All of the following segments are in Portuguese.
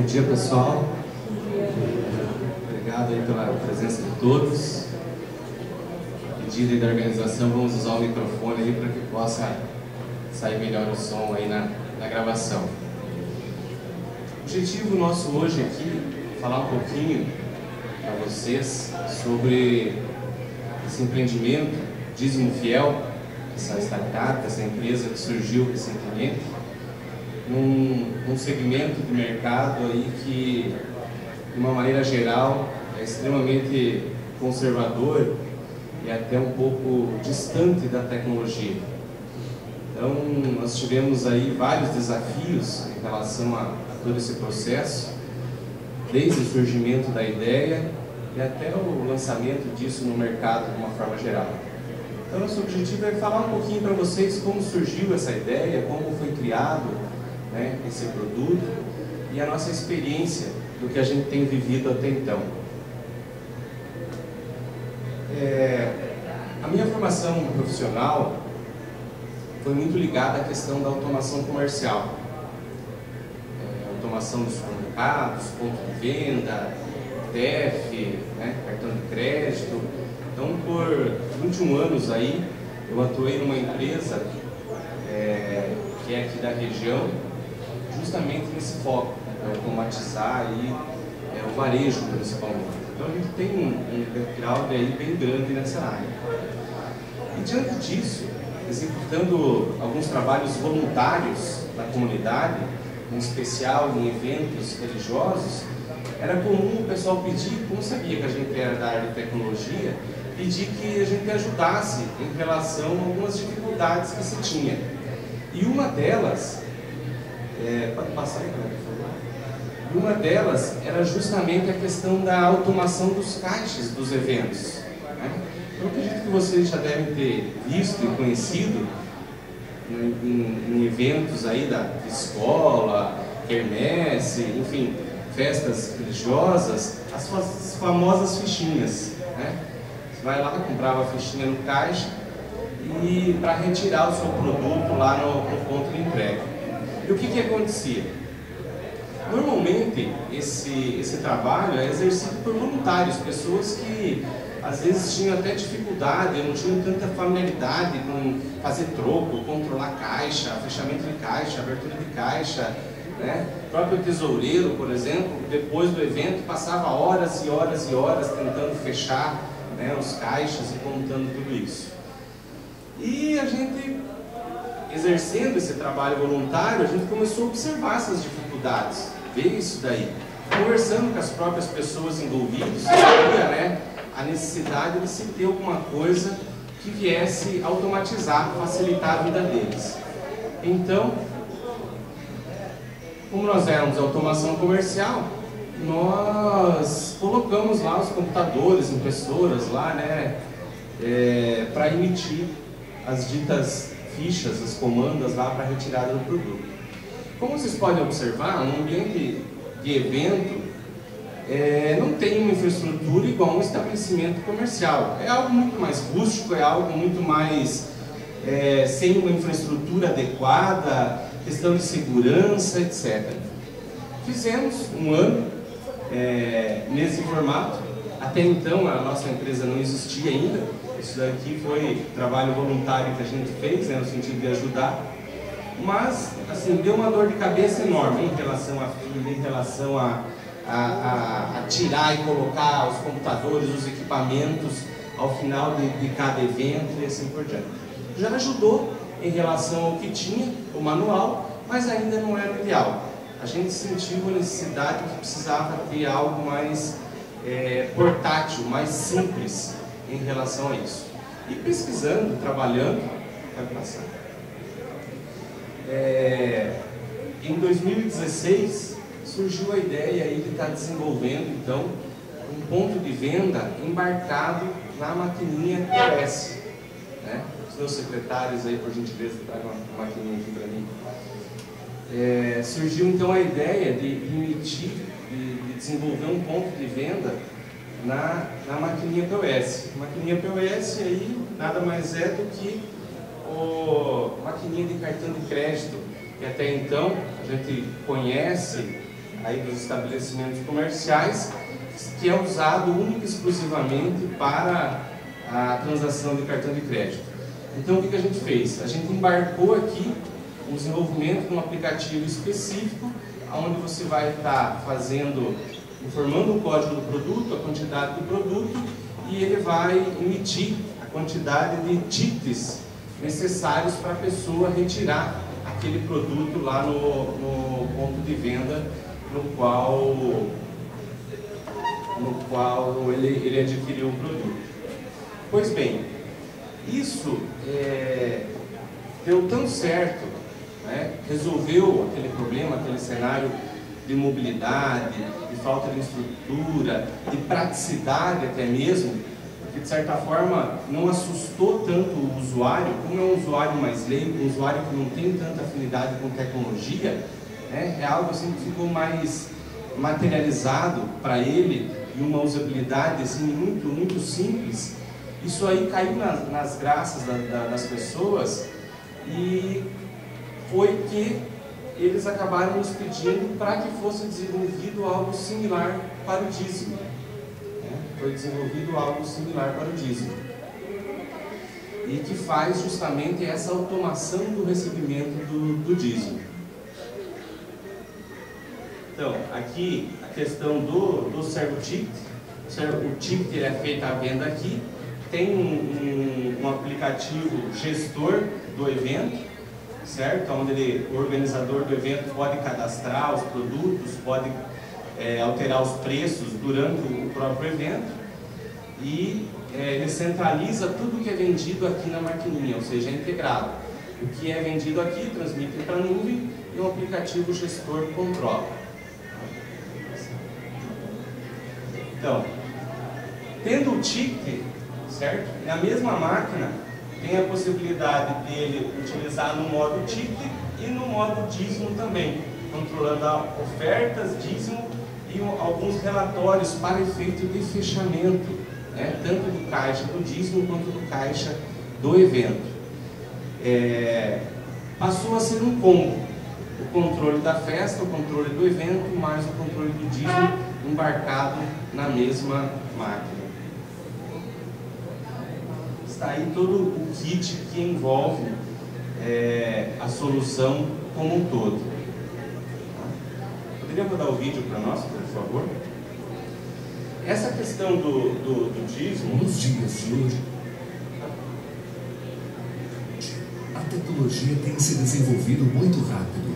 dia, pessoal. Obrigado aí pela presença de todos. Pedido aí da organização, vamos usar o microfone aí para que possa sair melhor o som aí na gravação. O objetivo nosso hoje aqui é falar um pouquinho para vocês sobre esse empreendimento Dízimo Fiel, essa startup, essa empresa que surgiu recentemente, num segmento de mercado aí que, de uma maneira geral, é extremamente conservador e até um pouco distante da tecnologia. Então, nós tivemos aí vários desafios em relação a todo esse processo, desde o surgimento da ideia e até o lançamento disso no mercado de uma forma geral. Então, nosso objetivo é falar um pouquinho para vocês como surgiu essa ideia, como foi criado, né, esse produto e a nossa experiência do que a gente tem vivido até então. A minha formação profissional foi muito ligada à questão da automação comercial, automação dos supermercados, ponto de venda, TEF, né, cartão de crédito. Então, por 21 anos aí, eu atuei numa empresa que é aqui da região, justamente nesse foco, automatizar aí, o varejo principalmente. Então a gente tem um background aí bem grande nessa área. E diante disso, executando alguns trabalhos voluntários na comunidade, em especial em eventos religiosos, era comum o pessoal pedir, como sabia que a gente era da área de tecnologia, pedir que a gente ajudasse em relação a algumas dificuldades que se tinha. E uma delas, pode passar aí, por favor? E uma delas era justamente a questão da automação dos caixas dos eventos, né? Eu acredito que vocês já devem ter visto e conhecido em eventos aí da escola, quermesse, enfim, festas religiosas, as famosas fichinhas, né? Você vai lá, comprava a fichinha no caixa e para retirar o seu produto lá no ponto de entrega. E o que acontecia? Normalmente esse trabalho é exercido por voluntários, pessoas que às vezes tinham até dificuldade, não tinham tanta familiaridade com fazer troco, controlar caixa, fechamento de caixa, abertura de caixa, né? O próprio tesoureiro, por exemplo, depois do evento passava horas e horas e horas tentando fechar, né, os caixas e contando tudo isso. E a gente, exercendo esse trabalho voluntário, a gente começou a observar essas dificuldades, ver isso daí. Conversando com as próprias pessoas envolvidas, havia, né, a necessidade de se ter alguma coisa que viesse automatizar, facilitar a vida deles. Então, como nós éramos automação comercial, nós colocamos lá os computadores, impressoras lá, né, para emitir as ditas fichas, as comandas lá para retirada do produto. Como vocês podem observar, no ambiente de evento não tem uma infraestrutura igual a um estabelecimento comercial. É algo muito mais rústico, é algo muito mais sem uma infraestrutura adequada, questão de segurança, etc. Fizemos um ano nesse formato. Até então a nossa empresa não existia ainda. Isso daqui foi trabalho voluntário que a gente fez, né, no sentido de ajudar. Mas, assim, deu uma dor de cabeça enorme em relação à fila, em relação a tirar e colocar os computadores, os equipamentos ao final de cada evento e assim por diante. Já ajudou em relação ao que tinha, o manual, mas ainda não era o ideal. A gente sentiu a necessidade que precisava ter algo mais portátil, mais simples em relação a isso. E pesquisando, trabalhando, pode passar. Em 2016 surgiu a ideia aí de estar desenvolvendo então um ponto de venda embarcado na maquininha POS, né? Os meus secretários aí, por gentileza, tragam uma maquininha aqui para mim. Surgiu então a ideia de emitir, de desenvolver um ponto de venda na maquininha POS. A maquininha POS aí nada mais é do que a maquininha de cartão de crédito, que até então a gente conhece aí dos estabelecimentos comerciais, que é usado única e exclusivamente para a transação de cartão de crédito. Então o que a gente fez? A gente embarcou aqui o desenvolvimento de um aplicativo específico, onde você vai estar informando o código do produto, a quantidade do produto, e ele vai emitir a quantidade de tickets necessários para a pessoa retirar aquele produto lá no ponto de venda no qual ele adquiriu o produto. Pois bem, isso deu tão certo, né? Resolveu aquele problema, aquele cenário de mobilidade, de falta de estrutura, de praticidade até mesmo, que de certa forma não assustou tanto o usuário, como é um usuário mais leigo, um usuário que não tem tanta afinidade com tecnologia, né? É algo assim que ficou mais materializado para ele, e uma usabilidade assim, muito simples. Isso aí caiu nas graças das pessoas, e foi que eles acabaram nos pedindo para que fosse desenvolvido algo similar para o dízimo. Foi desenvolvido algo similar para o dízimo, e que faz justamente essa automação do recebimento do dízimo. Então, aqui a questão do servo ticket. O ticket ele é feito à venda aqui, tem um aplicativo gestor do evento, certo? Onde o organizador do evento pode cadastrar os produtos, pode alterar os preços durante o próprio evento, e ele centraliza tudo que é vendido aqui na maquininha, ou seja, é integrado. O que é vendido aqui transmite para a nuvem, e o aplicativo gestor controla. Então, tendo o ticket, certo? Na mesma máquina tem a possibilidade dele utilizar no modo ticket e no modo dízimo também, controlando ofertas, dízimo e alguns relatórios para efeito de fechamento, né? Tanto do caixa do dízimo quanto do caixa do evento. Passou a ser um combo: o controle da festa, o controle do evento, mais o controle do dízimo embarcado na mesma máquina. Está aí todo o kit que envolve a solução como um todo. Poderia rodar o vídeo para nós, por favor? Essa questão do dízimo... Nos dias de hoje, a tecnologia tem se desenvolvido muito rápido.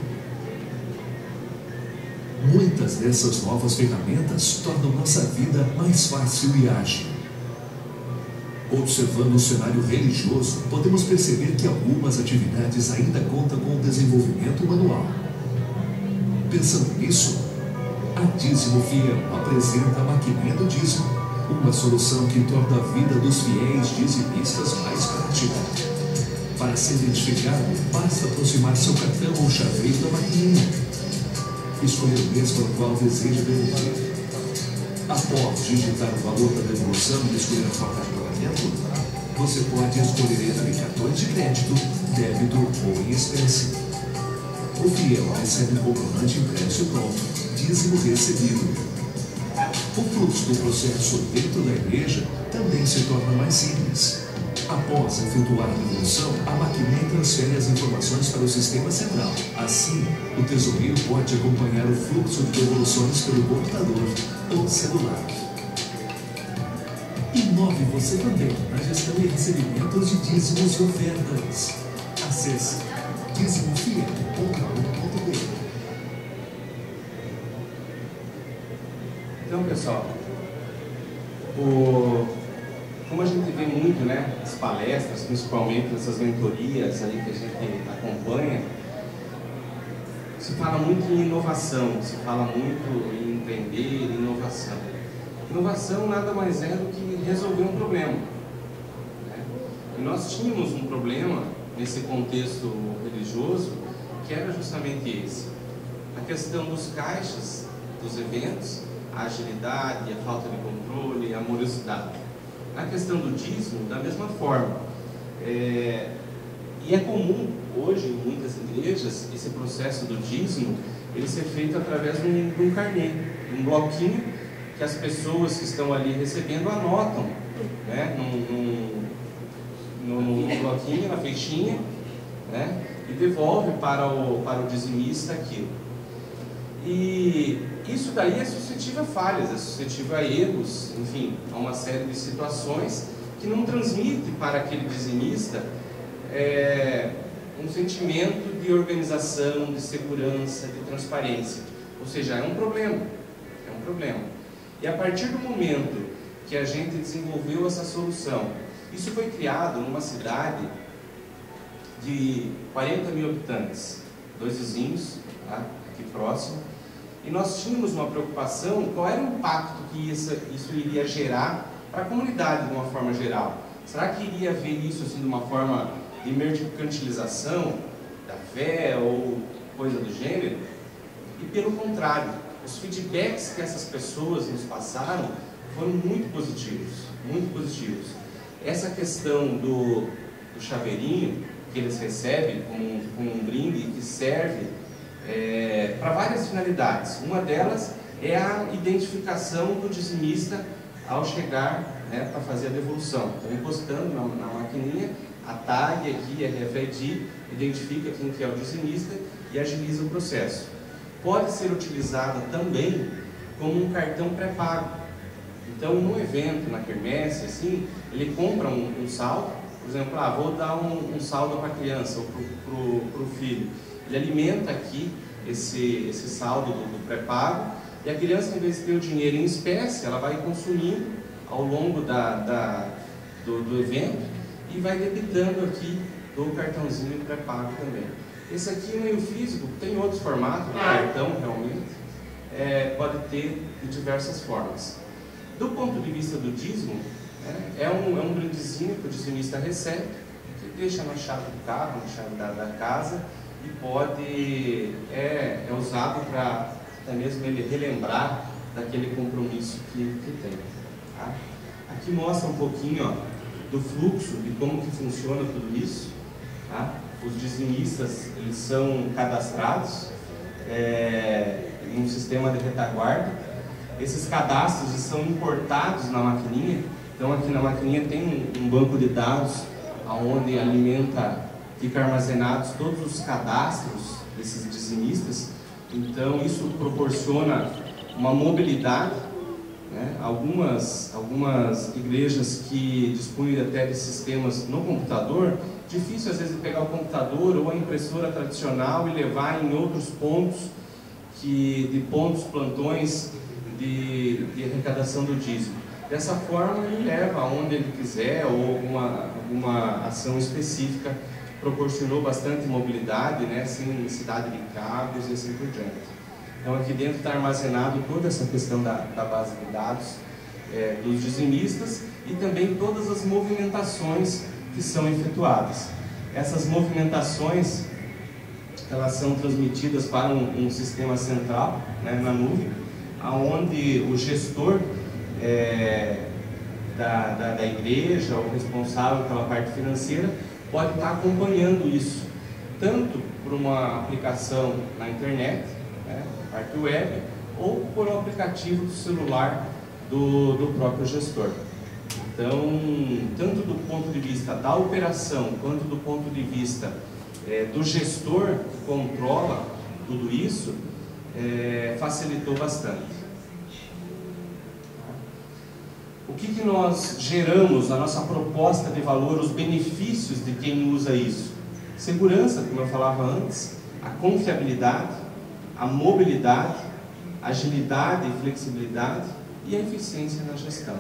Muitas dessas novas ferramentas tornam nossa vida mais fácil e ágil. Observando o cenário religioso, podemos perceber que algumas atividades ainda contam com o desenvolvimento manual. Pensando nisso, a Dízimo Fiel apresenta a maquininha do dízimo, uma solução que torna a vida dos fiéis dizimistas mais prática. Para ser identificado, basta aproximar seu cartão ou chaveiro da maquininha, escolher o mês para o qual deseja devolver. Após digitar o valor da devolução e escolher a forma de pagamento, você pode escolher entre cartões de crédito, débito ou em espécie. O fiel recebe um comprovante impresso e pronto, dízimo recebido. O fluxo do processo dentro da igreja também se torna mais simples. Após efetuar a devolução, a maquininha transfere as informações para o sistema central. Assim, o tesoureiro pode acompanhar o fluxo de devoluções pelo computador ou celular. Inove você também na gestão e recebimentos de dízimos e ofertas. Acesse dizimofiel.com.br. Então, pessoal, como a gente vê muito, né, as palestras, principalmente nessas mentorias aí que a gente acompanha, se fala muito em inovação, se fala muito em empreender, em inovação. Inovação nada mais é do que resolver um problema, né? E nós tínhamos um problema nesse contexto religioso, que era justamente esse: a questão dos caixas, dos eventos, a agilidade, a falta de controle, a morosidade. A questão do dízimo, da mesma forma. E é comum hoje em muitas igrejas esse processo do dízimo ele ser feito através de um carnê, de um bloquinho que as pessoas que estão ali recebendo anotam, né, num bloquinho, na fichinha, né, e devolve para o dizimista aquilo. E isso daí é suscetível a falhas, é suscetível a erros, enfim, a uma série de situações que não transmite para aquele dizimista um sentimento de organização, de segurança, de transparência. Ou seja, é um problema. E a partir do momento que a gente desenvolveu essa solução, isso foi criado numa cidade de 40 mil habitantes, 2 vizinhos, tá, aqui próximo, e nós tínhamos uma preocupação, qual era o impacto que isso iria gerar para a comunidade de uma forma geral. Será que iria haver isso assim, de uma forma de mercantilização da fé ou coisa do gênero? E pelo contrário, os feedbacks que essas pessoas nos passaram foram muito positivos, muito positivos. Essa questão do chaveirinho que eles recebem como um brinde que serve para várias finalidades. Uma delas é a identificação do dizimista ao chegar, né, para fazer a devolução. Então, encostando na maquininha, a tag aqui, RFID, identifica quem que é o dizimista e agiliza o processo. Pode ser utilizada também como um cartão pré-pago. Então, no evento, na quermesse, assim, ele compra um saldo, por exemplo, vou dar um saldo para a criança ou para o filho. Ele alimenta aqui esse saldo do pré-pago, e a criança, em vez de ter o dinheiro em espécie, ela vai consumindo ao longo do evento e vai debitando aqui do cartãozinho pré-pago também. Esse aqui, no meio físico, tem outros formatos, o cartão realmente, pode ter de diversas formas. Do ponto de vista do dízimo, é um brindezinho que o dizimista recebe, que deixa na chave do carro, na chave da casa, e pode usado para até mesmo ele relembrar daquele compromisso que tem. Tá? Aqui mostra um pouquinho do fluxo, de como que funciona tudo isso. Tá? Os dizimistas, eles são cadastrados em um sistema de retaguarda. Esses cadastros são importados na maquininha. Então aqui na maquininha tem um banco de dados onde fica armazenados todos os cadastros desses dizimistas. Então isso proporciona uma mobilidade, né? Algumas igrejas que dispõem até de sistemas no computador, difícil às vezes pegar o computador ou a impressora tradicional e levar em outros pontos, plantões de arrecadação do dízimo. Dessa forma ele leva aonde ele quiser, ou alguma ação específica proporcionou bastante mobilidade, né, sem necessidade de cabos e assim por diante. Então aqui dentro está armazenado toda essa questão da base de dados dos dizimistas e também todas as movimentações que são efetuadas. Essas movimentações, elas são transmitidas para um sistema central, né, na nuvem, onde o gestor da igreja, ou responsável pela parte financeira, pode estar acompanhando isso, tanto por uma aplicação na internet, né, parte web, ou por um aplicativo do celular do próprio gestor. Então, tanto do ponto de vista da operação, quanto do ponto de vista do gestor que controla tudo isso, facilitou bastante. O que nós geramos na nossa proposta de valor, os benefícios de quem usa isso? Segurança, como eu falava antes, a confiabilidade, a mobilidade, agilidade e flexibilidade e a eficiência na gestão.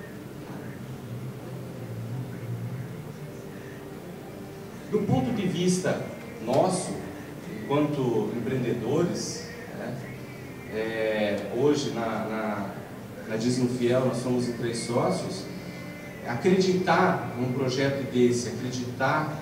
Do ponto de vista nosso, enquanto empreendedores, né, hoje na Dízimo Fiel nós somos 3 sócios, acreditar num projeto desse, acreditar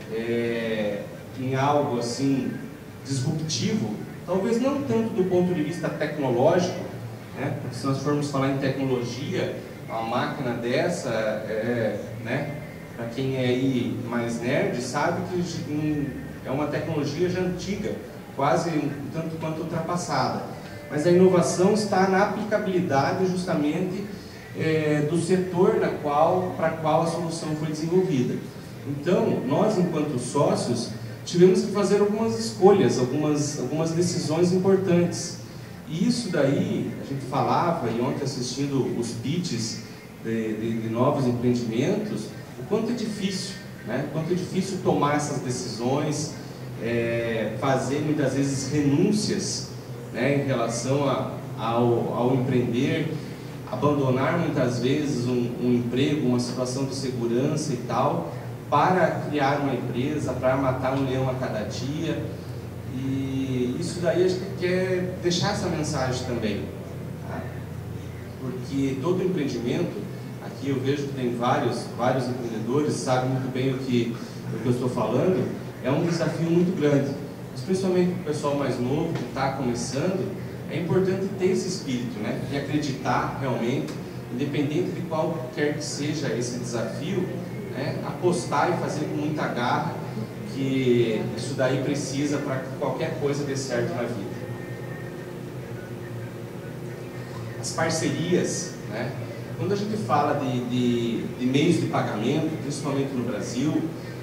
em algo assim disruptivo, talvez não tanto do ponto de vista tecnológico, né, porque se nós formos falar em tecnologia, uma máquina dessa, né, para quem é aí mais nerd, sabe que é uma tecnologia já antiga, quase um tanto quanto ultrapassada. Mas a inovação está na aplicabilidade justamente do setor para qual a solução foi desenvolvida. Então, nós, enquanto sócios, tivemos que fazer algumas escolhas, algumas decisões importantes. E isso daí, a gente falava, e ontem assistindo os pitches de novos empreendimentos, o quanto é difícil, né? O quanto é difícil tomar essas decisões, fazer muitas vezes renúncias, né, em relação ao empreender, abandonar muitas vezes um emprego, uma situação de segurança e tal, para criar uma empresa, para matar um leão a cada dia. E isso daí a gente quer deixar essa mensagem também, tá? Porque todo empreendimento, aqui eu vejo que tem vários empreendedores, sabem muito bem o que eu estou falando, é um desafio muito grande. Mas principalmente para o pessoal mais novo que está começando, é importante ter esse espírito, né? De acreditar realmente, independente de qual quer que seja esse desafio, né? Apostar e fazer com muita garra, que isso daí precisa para que qualquer coisa dê certo na vida. As parcerias, né? Quando a gente fala de meios de pagamento, principalmente no Brasil,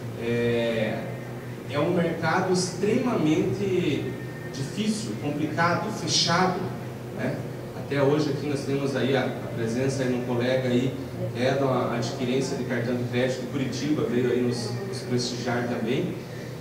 é um mercado extremamente difícil, complicado, fechado, né? Até hoje aqui nós temos aí a presença de um colega aí, que é da adquirência de cartão de crédito de Curitiba, veio aí nos prestigiar também.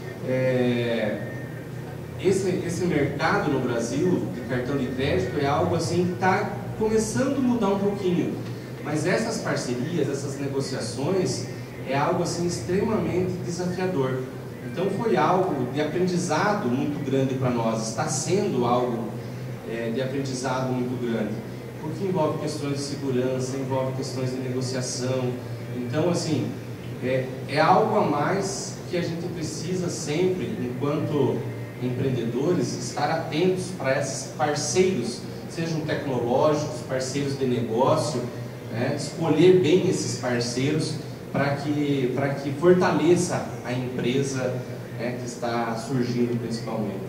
Esse mercado no Brasil de cartão de crédito é algo assim que está começando a mudar um pouquinho, mas essas parcerias, essas negociações é algo assim extremamente desafiador. Então foi algo de aprendizado muito grande para nós, está sendo algo de aprendizado muito grande, porque envolve questões de segurança, envolve questões de negociação. Então assim, é algo a mais que a gente precisa sempre, enquanto empreendedores, estar atentos para esses parceiros, sejam tecnológicos, parceiros de negócio, né? Escolher bem esses parceiros para que fortaleça a empresa, né, que está surgindo principalmente.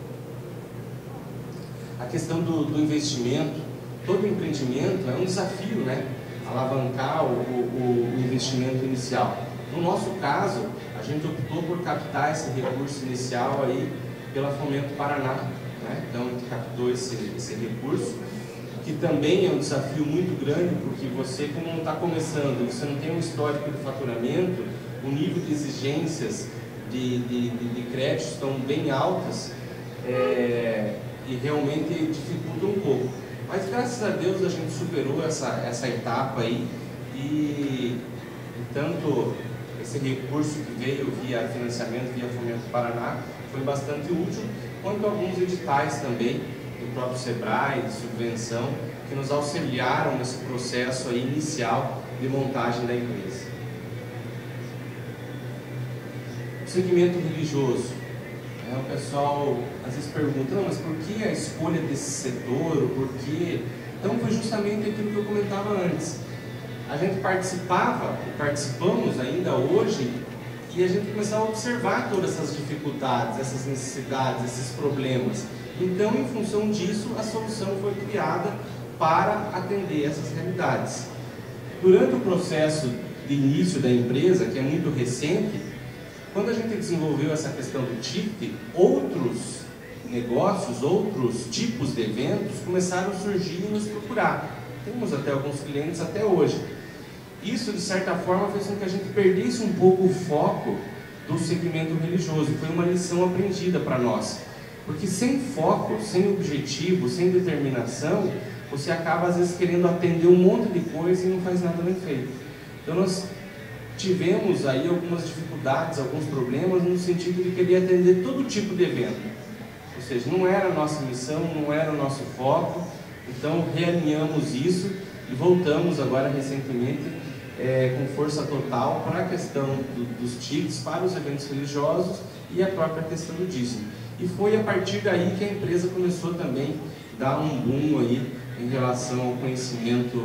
A questão do investimento, todo empreendimento é um desafio, né? Alavancar o investimento inicial. No nosso caso, a gente optou por captar esse recurso inicial aí pela Fomento Paraná, né? Então a gente captou esse recurso, que também é um desafio muito grande, porque você, como não está começando, você não tem um histórico de faturamento, o nível de exigências de créditos estão bem altas, e realmente dificulta um pouco. Mas graças a Deus a gente superou essa etapa aí, e tanto esse recurso que veio via financiamento, via Fomento Paraná, foi bastante útil, quanto alguns editais também, do próprio Sebrae, de subvenção, que nos auxiliaram nesse processo aí inicial de montagem da empresa. O segmento religioso. O pessoal às vezes pergunta, não, mas por que a escolha desse setor, o porquê? Então foi justamente aquilo que eu comentava antes. A gente participamos ainda hoje, e a gente começou a observar todas essas dificuldades, essas necessidades, esses problemas. Então, em função disso, a solução foi criada para atender essas realidades. Durante o processo de início da empresa, que é muito recente, quando a gente desenvolveu essa questão do ticket, outros negócios, outros tipos de eventos começaram a surgir e nos procurar. Temos até alguns clientes até hoje. Isso, de certa forma, fez com que a gente perdesse um pouco o foco do segmento religioso. Foi uma lição aprendida para nós. Porque sem foco, sem objetivo, sem determinação, você acaba às vezes querendo atender um monte de coisa e não faz nada bem feito. Então nós tivemos aí algumas dificuldades, alguns problemas no sentido de querer atender todo tipo de evento. Ou seja, não era a nossa missão, não era o nosso foco. Então realinhamos isso e voltamos agora recentemente com força total para a questão dos tickets, para os eventos religiosos e a própria questão do dízimo. E foi a partir daí que a empresa começou também a dar um boom aí em relação ao conhecimento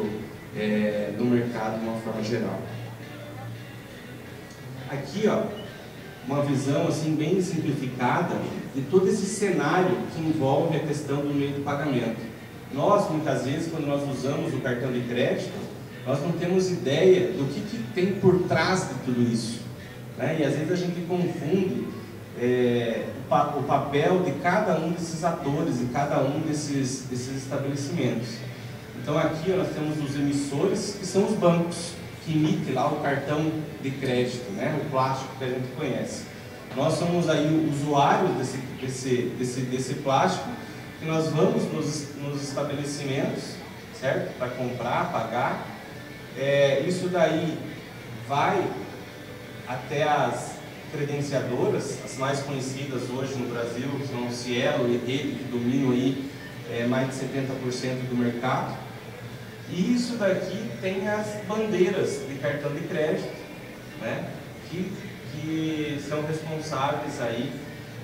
do mercado de uma forma geral. Aqui, ó, uma visão assim bem simplificada de todo esse cenário que envolve a questão do meio de pagamento. Nós, muitas vezes, quando nós usamos o cartão de crédito, nós não temos ideia do que tem por trás de tudo isso, né? E às vezes a gente confunde o papel de cada um desses atores e cada um desses estabelecimentos. Então aqui nós temos os emissores, que são os bancos, que emitem lá o cartão de crédito, né? O plástico que a gente conhece. Nós somos aí usuários desse plástico, que nós vamos nos estabelecimentos, certo? Para comprar, pagar. Isso daí vai até as credenciadoras, as mais conhecidas hoje no Brasil, que são o Cielo e Rede, que dominam aí mais de 70% do mercado. E isso daqui tem as bandeiras de cartão de crédito, né? Que são responsáveis aí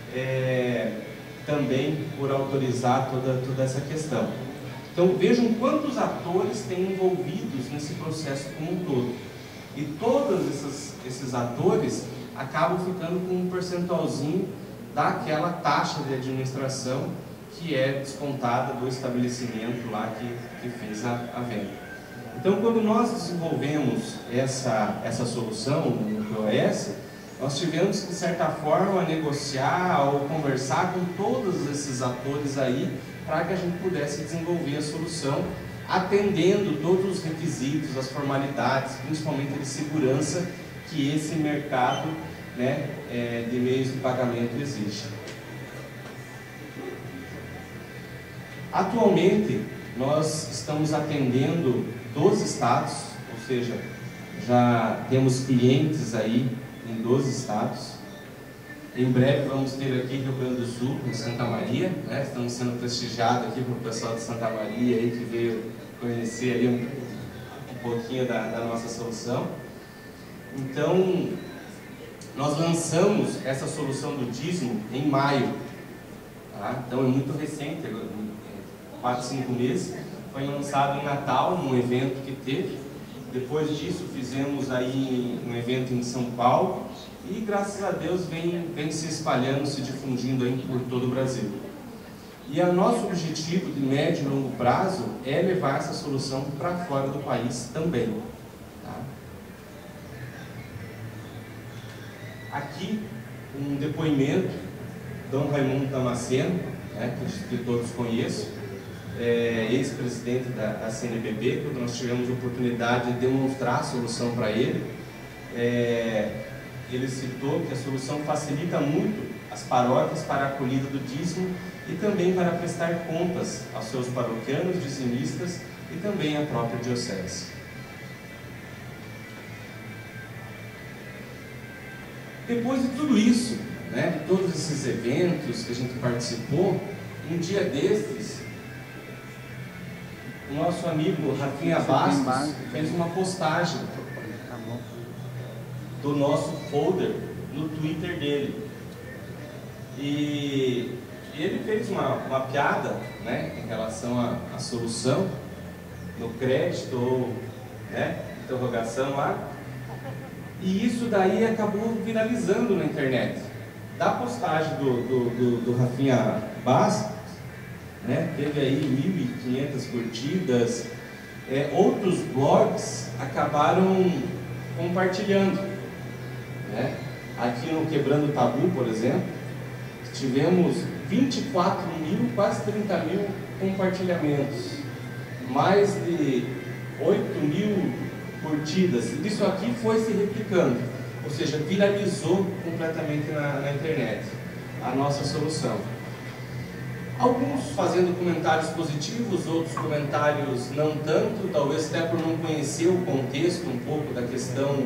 também por autorizar toda essa questão. Então vejam quantos atores têm envolvidos nesse processo como um todo. E todos esses atores acabam ficando com um percentualzinho daquela taxa de administração que é descontada do estabelecimento lá que fez a venda. Então, quando nós desenvolvemos essa solução no POS, nós tivemos que, de certa forma, negociar ou conversar com todos esses atores aí para que a gente pudesse desenvolver a solução, atendendo todos os requisitos, as formalidades, principalmente de segurança que esse mercado, né, de meios de pagamento exige. Atualmente, nós estamos atendendo 12 estados, ou seja, já temos clientes aí em 12 estados. Em breve vamos ter aqui Rio Grande do Sul, em Santa Maria, né? Estamos sendo prestigiados aqui pelo pessoal de Santa Maria aí, que veio conhecer ali um pouquinho da nossa solução. Então, nós lançamos essa solução do dízimo em maio, tá? Então é muito recente, 4, 5 meses. Foi lançado em Natal, num evento que teve. Depois disso fizemos aí um evento em São Paulo e graças a Deus vem se espalhando, se difundindo aí por todo o Brasil. E o nosso objetivo de médio e longo prazo é levar essa solução para fora do país também. Tá? Aqui um depoimento de Dom Raimundo Damasceno, né, que todos conhecem, ex-presidente da CNBB, quando nós tivemos a oportunidade de demonstrar a solução para ele. Ele citou que a solução facilita muito as paróquias para a acolhida do dízimo e também para prestar contas aos seus paroquianos, dizimistas e também à própria diocese. Depois de tudo isso, né, de todos esses eventos que a gente participou, um dia destes, o nosso amigo Rafinha Bastos fez uma postagem do nosso folder no Twitter dele. E ele fez uma piada, né, em relação à solução, no crédito, ou, né, interrogação lá. E isso daí acabou viralizando na internet. Da postagem do Rafinha Bastos, né, teve aí 1.500 curtidas, outros blogs acabaram compartilhando, né? Aqui no Quebrando o Tabu, por exemplo, tivemos 24 mil, quase 30 mil compartilhamentos, mais de 8 mil curtidas. Isso aqui foi se replicando, ou seja, viralizou completamente na internet a nossa solução. Alguns fazendo comentários positivos, outros comentários não tanto, talvez até por não conhecer o contexto um pouco da questão,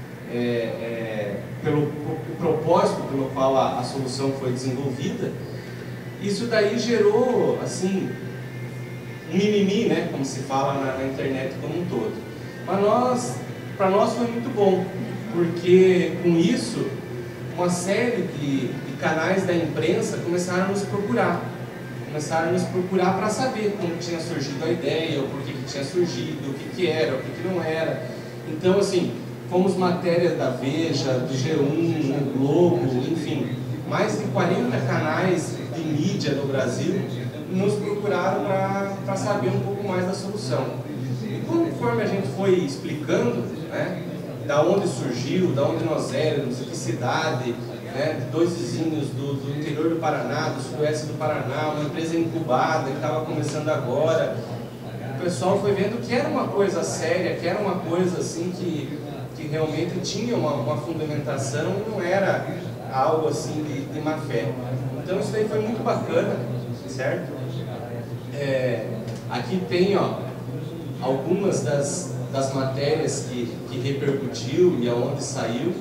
pelo propósito pelo qual a solução foi desenvolvida. Isso daí gerou, assim, um mimimi, né, como se fala na internet como um todo. Mas para nós foi muito bom, porque com isso, uma série de canais da imprensa começaram a nos procurar. Para saber como tinha surgido a ideia, o porquê que tinha surgido, o que era, o que não era. Então, assim, fomos matéria da Veja, do G1, do Globo, enfim, mais de 40 canais de mídia no Brasil nos procuraram para saber um pouco mais da solução. E conforme a gente foi explicando, né, da onde surgiu, da onde nós éramos, que cidade, né, dois vizinhos do interior do Paraná, do sudoeste do Paraná, uma empresa incubada que estava começando agora, o pessoal foi vendo que era uma coisa séria, que era uma coisa assim que realmente tinha uma fundamentação, não era algo assim de má fé. Então isso daí foi muito bacana, certo? Aqui tem, ó, algumas das matérias que repercutiu e aonde saiu.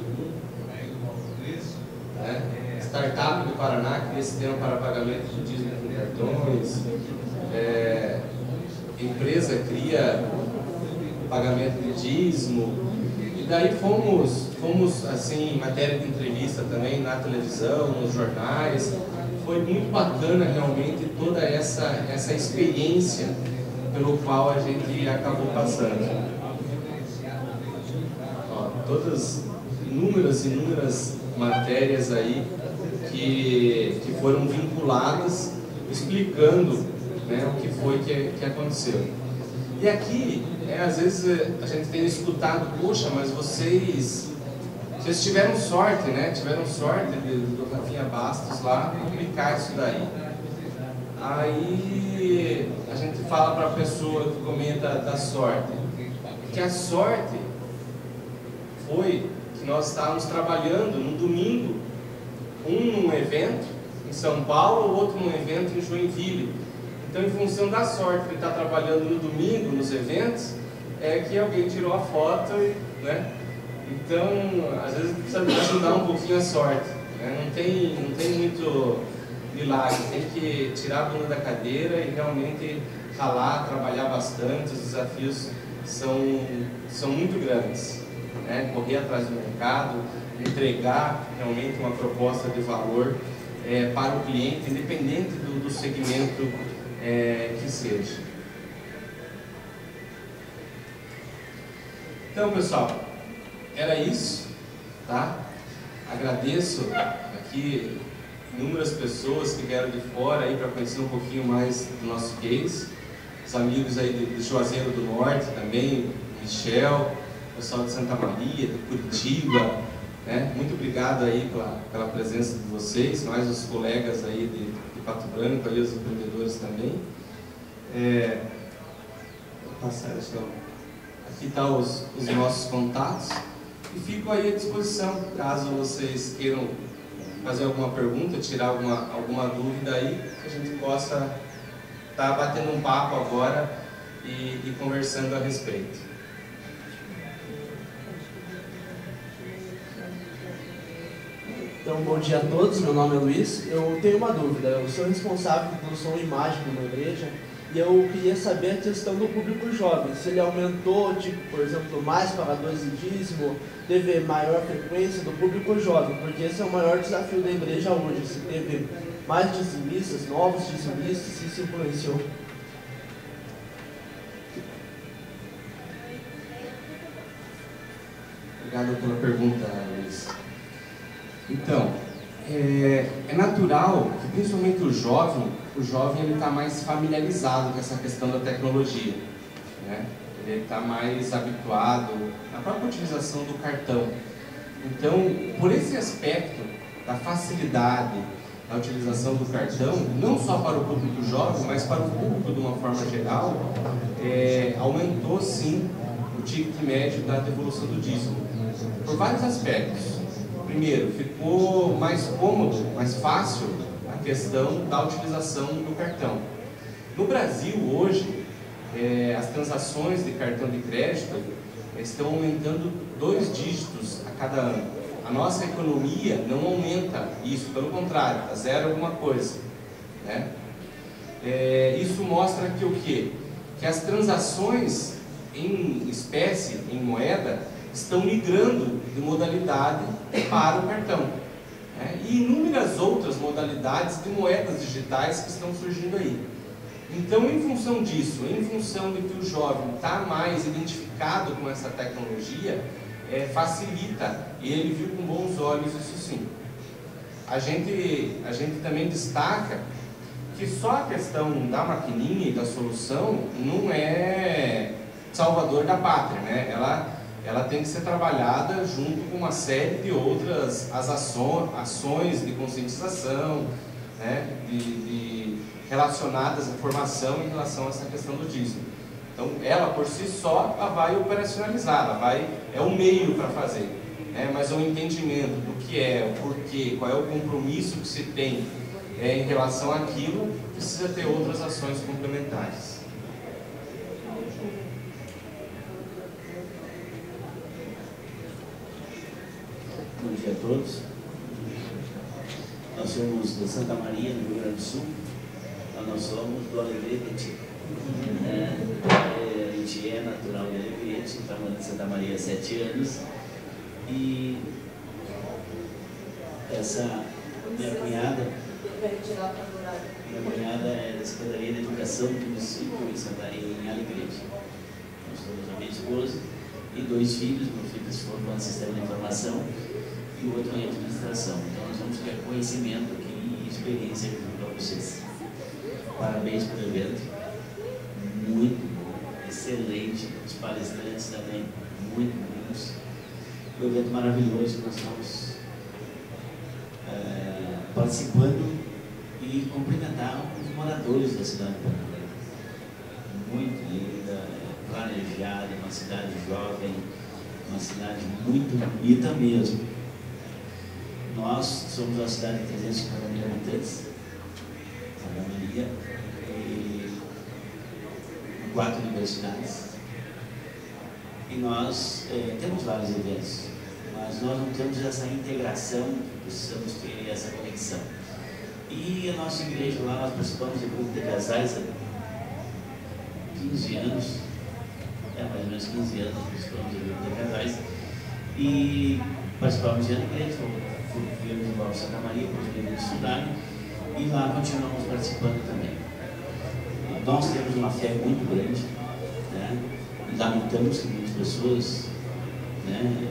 Né? Startup do Paraná cria sistema para pagamento de dízimo com cartões. Empresa cria pagamento de dízimo. E daí fomos assim, matéria de entrevista também na televisão, nos jornais. Foi muito bacana realmente toda essa experiência pelo qual a gente acabou passando. Ó, todas inúmeras matérias aí que foram vinculadas, explicando, né, o que foi que aconteceu. E aqui, às vezes a gente tem escutado, poxa, mas vocês tiveram sorte, né? Tiveram sorte do Rafinha Bastos lá publicar isso daí. Aí a gente fala para a pessoa que comenta da sorte, que a sorte foi que nós estávamos trabalhando no domingo, um num evento em São Paulo, o outro num evento em Joinville. Então, em função da sorte de estar trabalhando no domingo, nos eventos, é que alguém tirou a foto, né? Então, às vezes precisa ajudar um pouquinho a sorte, né? Não tem muito milagre, tem que tirar a bunda da cadeira e realmente ralar, trabalhar bastante. Os desafios são muito grandes, né? Correr atrás do mercado, entregar realmente uma proposta de valor para o cliente, independente do segmento que seja. Então, pessoal, era isso, tá? Agradeço aqui inúmeras pessoas que vieram de fora aí para conhecer um pouquinho mais do nosso case. Os amigos aí de Juazeiro do Norte também, Michel, pessoal de Santa Maria, de Curitiba, né? Muito obrigado aí pela presença de vocês, mais os colegas aí de Pato Branco, aí os empreendedores também. Vou passar, aqui estão os nossos contatos e fico aí à disposição, caso vocês queiram fazer alguma pergunta, tirar alguma dúvida aí, que a gente possa estar batendo um papo agora e conversando a respeito. Então, bom dia a todos, meu nome é Luiz. Eu tenho uma dúvida, eu sou responsável pelo som e imagem de uma igreja e eu queria saber a questão do público jovem, se ele aumentou, tipo, por exemplo, mais pagadores de dízimo, teve maior frequência do público jovem, porque esse é o maior desafio da igreja hoje, se teve mais dizimistas, novos dizimistas, se isso influenciou. Obrigado pela pergunta, Luiz. Então, é natural que principalmente o jovem ele está mais familiarizado com essa questão da tecnologia, né? Ele está mais habituado à própria utilização do cartão. Então, por esse aspecto da facilidade da utilização do cartão, não só para o público jovem, mas para o público de uma forma geral, aumentou sim o ticket médio da devolução do dízimo, por vários aspectos. Primeiro, ficou mais cômodo, mais fácil a questão da utilização do cartão. No Brasil, hoje, as transações de cartão de crédito estão aumentando 2 dígitos a cada ano. A nossa economia não aumenta isso, pelo contrário, está zero alguma coisa, né? Isso mostra que o quê? Que as transações em espécie, em moeda, estão migrando de modalidade para o cartão, né? E inúmeras outras modalidades de moedas digitais que estão surgindo aí. Então, em função disso, em função de que o jovem está mais identificado com essa tecnologia, facilita, e ele viu com bons olhos isso sim. A gente também destaca que só a questão da maquininha e da solução não é salvador da pátria, né? Ela tem que ser trabalhada junto com uma série de outras ações de conscientização, né? Relacionadas à formação em relação a essa questão do dízimo. Então, ela por si só, ela vai operacionalizar, é o meio para fazer, né? Mas o entendimento do que é, o porquê, qual é o compromisso que se tem em relação àquilo, precisa ter outras ações complementares. Bom dia a todos. Nós somos de Santa Maria, no Rio Grande do Sul. Nós somos do Alegrete. A gente é natural de Alegrete, estamos em Santa Maria há 7 anos. E essa minha cunhada é da Secretaria de Educação do município em Alegrete. Nós somos a minha esposa e 2 filhos. Meu filho se formou no sistema de informação e o outro em administração. Então nós vamos ter conhecimento aqui e experiência junto a vocês. Parabéns pelo evento, muito bom, excelente, os palestrantes também, muito bons. Um evento maravilhoso que nós estamos participando e cumprimentar os moradores da cidade de Paranaguá. Muito linda, planejada, uma cidade jovem, uma cidade muito bonita mesmo. Nós somos uma cidade de 350 mil habitantes, Santa Maria, e 4 universidades. E nós temos vários eventos, mas nós não temos essa integração, precisamos ter essa conexão. E a nossa igreja lá, nós participamos de grupo de casais há 15 anos, mais ou menos 15 anos, participamos de grupo de casais, e participamos de igreja, viemos em Santa Maria, para os meninos estudarem, e lá continuamos participando também. Nós temos uma fé muito grande, né? Lamentamos que muitas pessoas, né,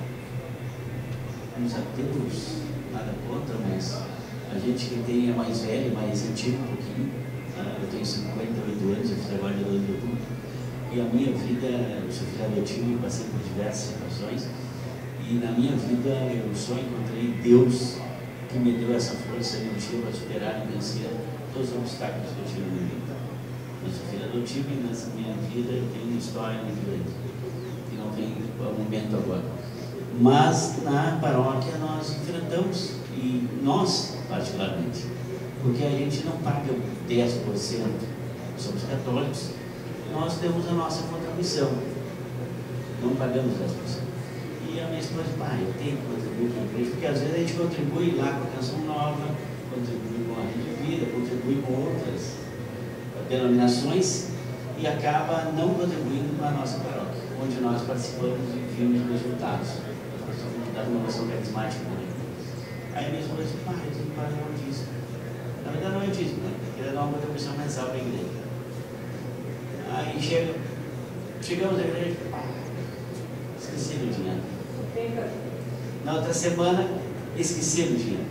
nos ateus, nada contra, mas a gente que tem é mais velho, mais antigo um pouquinho, eu tenho 58 anos, eu fui trabalhador do público, e a minha vida, eu sou filho adotivo e passei por diversas situações, e na minha vida eu só encontrei Deus que me deu essa força e motivo para superar e vencer todos os obstáculos que eu tive na minha vida. Eu sou filho adotivo e nessa minha vida eu tenho uma história muito grande, que não vem ao momento agora. Mas na paróquia nós enfrentamos, e nós particularmente, porque a gente não paga 10%, somos católicos, nós temos a nossa contribuição, não pagamos 10%. E a minha esposa disse, pai, eu tenho que contribuir com a igreja, porque às vezes a gente contribui lá com a canção nova, contribui com a Rede de Vida, contribui com outras denominações e acaba não contribuindo para a nossa paróquia, onde nós participamos e vimos resultados. Nós participamos da renovação carismática também. Aí minha esposa disse, pai, eu tenho que pagar o dízimo. Na verdade não é dízimo, né? Porque ele dá uma contribuição mensal para a igreja. Aí chegamos à igreja e esqueci do dinheiro. Na outra semana, esqueci do dinheiro.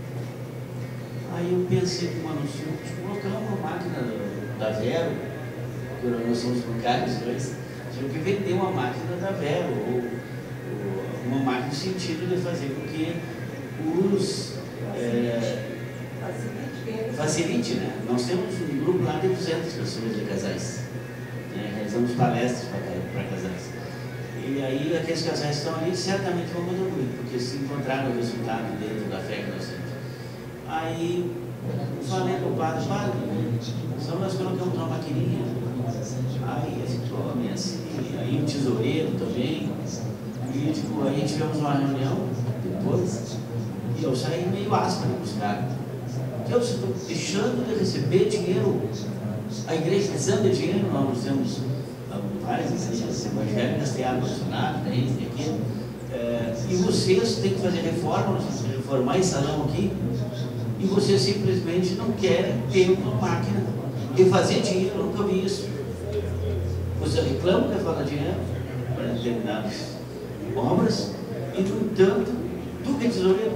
Aí eu pensei que uma noção, colocar uma máquina da Vero, porque nós somos bancários dois, tinha que vender uma máquina da Vero, ou uma máquina no sentido de fazer com que os facilite, né? Nós temos um grupo lá de 200 pessoas de casais, né? Realizamos palestras para casais. E aí aqueles casais que estão ali certamente vão contribuir, porque se encontraram o resultado dentro da fé que nós temos. Aí falei para o padre, só nós colocamos uma maquininha. Aí aí o tesoureiro também. E tipo, aí tivemos uma reunião depois, e eu saí meio áspero com os caras. Porque eu estou deixando de receber dinheiro, a igreja precisando de dinheiro, nós temos várias igrejas evangélicas, tem ar-condicionado, tem isso, tem aquilo. E vocês têm que fazer reforma, nós temos que reformar esse salão aqui, e vocês simplesmente não querem ter uma máquina e fazer dinheiro, eu nunca vi isso. Você reclama que falta dinheiro para determinados obras, e no entanto, tu que é tesoureiro,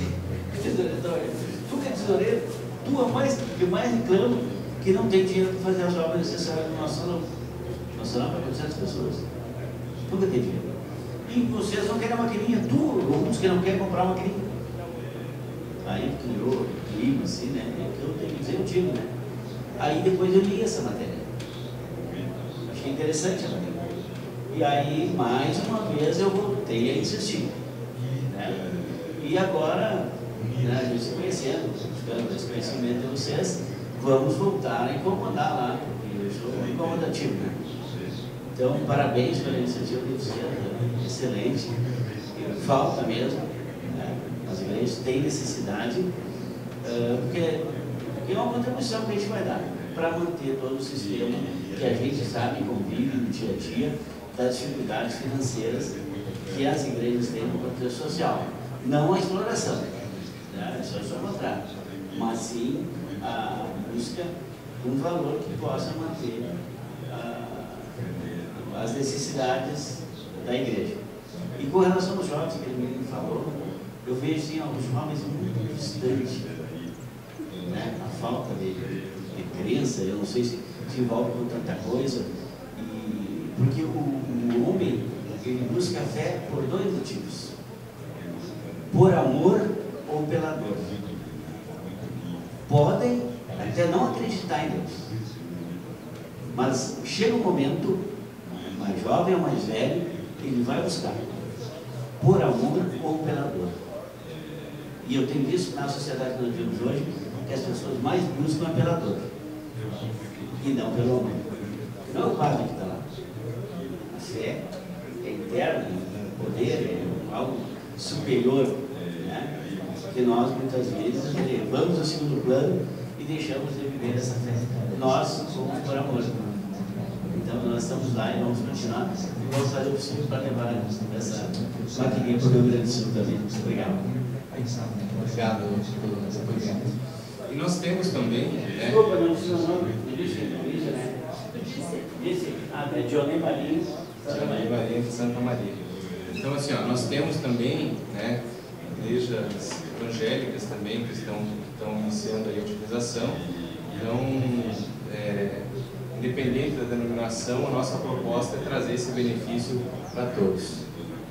tu que é tesoureiro, tu que mais reclama que não tem dinheiro para fazer as obras necessárias no nosso salão. Nosso salão para 400 pessoas. Tu que tem dinheiro. E vocês não querem a maquininha, alguns que não querem comprar uma maquininha. Aí criou clima, assim, né? Eu tenho que dizer, eu digo, né? Aí depois eu li essa matéria. Achei interessante a matéria. E aí, mais uma vez, eu voltei a insistir. Né? E agora, né, a gente se conhecendo, buscando esse conhecimento de vocês, vamos voltar a incomodar lá, porque eu sou incomodativo. Né? Então, parabéns pela iniciativa de vocês, né? Excelente. Falta mesmo, né? As igrejas têm necessidade, porque é uma contribuição que a gente vai dar para manter todo o sistema que a gente sabe convive no dia a dia das dificuldades financeiras que as igrejas têm no contexto social. Não a exploração, né? Isso é o contrário, mas sim a busca de um valor que possa manter as necessidades da igreja. E com relação aos jovens, que ele falou, eu vejo sim alguns jovens muito distantes, né? A falta de crença, eu não sei se envolve com tanta coisa, porque o homem, ele busca a fé por dois motivos: por amor ou pela dor. Podem até não acreditar em Deus, mas chega um momento, mais jovem ou mais velho, ele vai buscar por amor ou pela dor. E eu tenho visto na sociedade que nós vivemos hoje que as pessoas mais buscam é pela dor e não pelo amor. Não é o padre que está lá. A fé é interna, o poder é algo superior, né? Que nós muitas vezes levamos ao segundo plano e deixamos de viver essa fé. Nós somos por amor. Então nós estamos lá e vamos continuar e vamos fazer o possível para levar essa maquininha para o Rio Grande do Sul também. Muito obrigado. Obrigado pelo depoimento. E nós temos também... Desculpa, não disse o nome. Disse, né? Disse? É Dionê Marinho, Santa Maria. Então, assim, ó, nós temos também, né, igrejas evangélicas também que estão iniciando aí a utilização. Então, independente da denominação, a nossa proposta é trazer esse benefício para todos.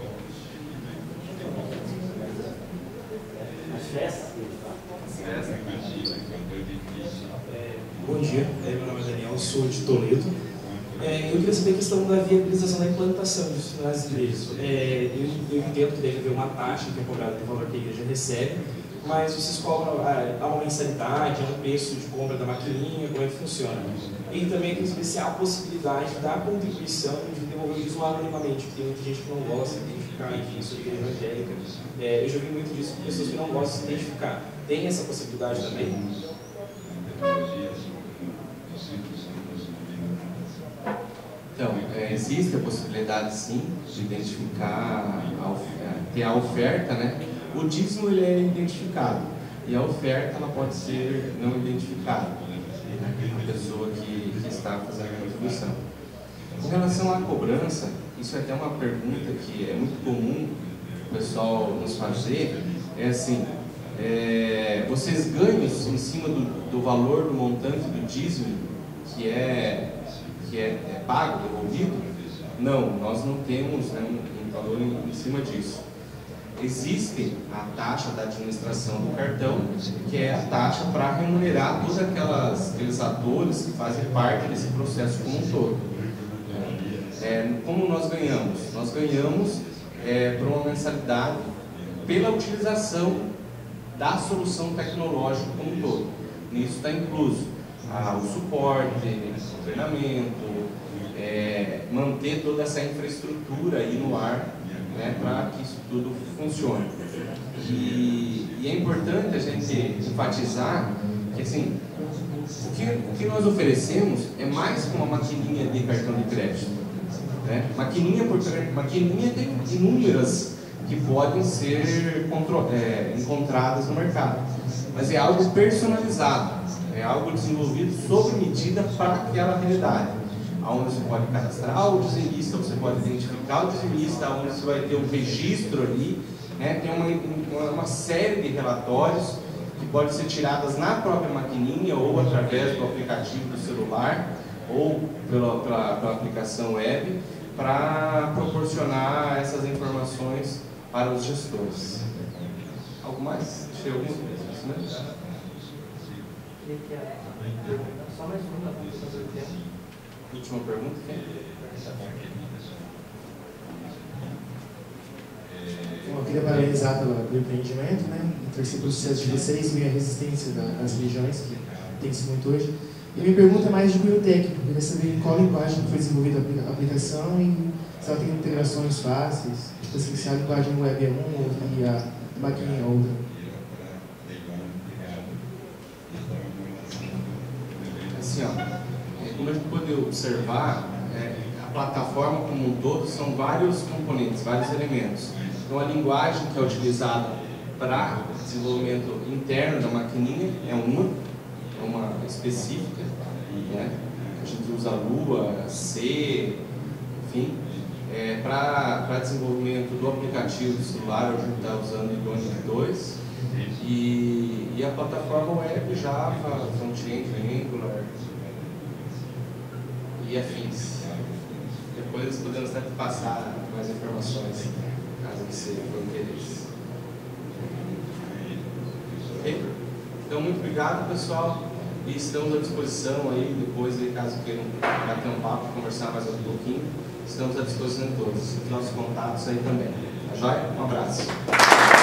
Bom dia, meu nome é Daniel, sou de Toledo. Eu queria saber a questão da viabilização da implantação disso nas igrejas. Eu entendo que deve haver uma taxa que é cobrada pelo valor que a igreja recebe, mas vocês cobram há uma mensalidade, há um preço de compra da maquininha, como é que funciona? E também queria saber se há a possibilidade da contribuição de devolver isso anonimamente, porque tem muita gente que não gosta de identificar, enfim, isso é evangélica. Eu já vi muito disso com pessoas que não gostam de se identificar. Tem essa possibilidade também? Então, existe a possibilidade sim de identificar, ter a oferta, né? O dízimo ele é identificado e a oferta ela pode ser não identificada, né? A pessoa que está fazendo a contribuição. Com relação à cobrança, isso é até uma pergunta que é muito comum o pessoal nos fazer, é assim, vocês ganham em cima do valor do montante do dízimo que é pago, devolvido? Não, nós não temos, né, um valor em cima disso. Existe a taxa da administração do cartão, que é a taxa para remunerar todos aqueles atores que fazem parte desse processo como um todo. Como nós ganhamos? Nós ganhamos por uma mensalidade pela utilização da solução tecnológica como um todo. Nisso está incluso o suporte, o treinamento, manter toda essa infraestrutura aí no ar, né, para que isso tudo funcione. E é importante a gente enfatizar que assim, o que nós oferecemos é mais que uma maquininha de cartão de crédito, né? Maquininha tem inúmeras que podem ser encontradas no mercado, mas é algo personalizado, é algo desenvolvido sob medida para aquela realidade, onde você pode cadastrar o dizimista, você pode identificar o dizimista, onde você vai ter um registro ali, né? Tem uma série de relatórios que podem ser tiradas na própria maquininha ou através do aplicativo do celular ou pela aplicação web, para proporcionar essas informações para os gestores. Algo mais? Deixei alguma coisa, né? Só mais uma pergunta do tempo. Última pergunta, quem? Eu queria parabenizar pelo empreendimento, né? E torcer pelo sucesso de vocês e a resistência das regiões, que tem sido muito hoje. E minha pergunta é mais de cunho técnico. Eu queria saber em qual linguagem foi desenvolvida a aplicação e se ela tem integrações fáceis, tipo assim, se a linguagem web é uma e a máquina é outra. Assim, ó, como a gente pode observar, a plataforma como um todo são vários componentes, vários elementos. Então a linguagem que é utilizada para desenvolvimento interno da maquininha é uma específica, né? A gente usa Lua, C, enfim. Para desenvolvimento do aplicativo do celular, a gente está usando Ionic 2 e a plataforma web, Java, Front-end, Angular e afins. Depois podemos até passar mais informações, caso você tenha interesse. Ok? Então, muito obrigado, pessoal, e estamos à disposição aí, depois, aí, caso queiram bater um papo, conversar mais um pouquinho, estamos à disposição de todos. Os nossos contatos aí também. Tá joia? Um abraço.